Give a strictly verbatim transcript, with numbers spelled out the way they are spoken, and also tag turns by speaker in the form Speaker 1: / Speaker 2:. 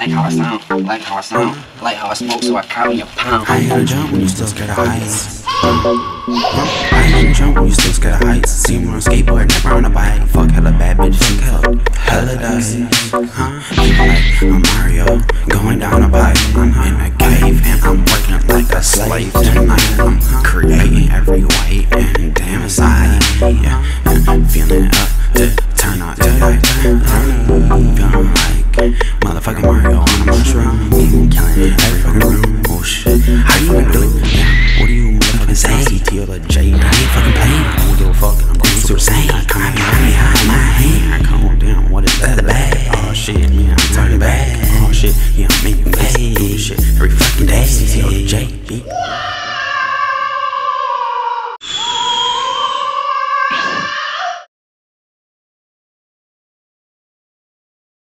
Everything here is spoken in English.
Speaker 1: like how I sound, like how I sound, like how I smoke, so I carry a pound.
Speaker 2: I ain't gonna jump when you still scared of heights. I ain't gonna jump when you still scared of heights. See me on a skateboard, never on a bike. Fuck hella bad bitches, fuck hella dusty. Huh? Like I'm Mario, going down a pipe. I'm in a cave and I'm working like a slave tonight. I'm creating every white and damn inside. Yeah, and feeling up to turn out to like feeling like motherfucking Mario on a mushroom. Killing every fucking room. Oh shit, how you gonna do it? Yeah, what do you motherfucking say? C T O the J, I ain't fucking playing. I don't give a fuck, I'm going super sane. Come at me, run me out of my hand. Calm down, what is that? The bag. Oh shit, man, I'm turning back. Oh shit, yeah, I'm making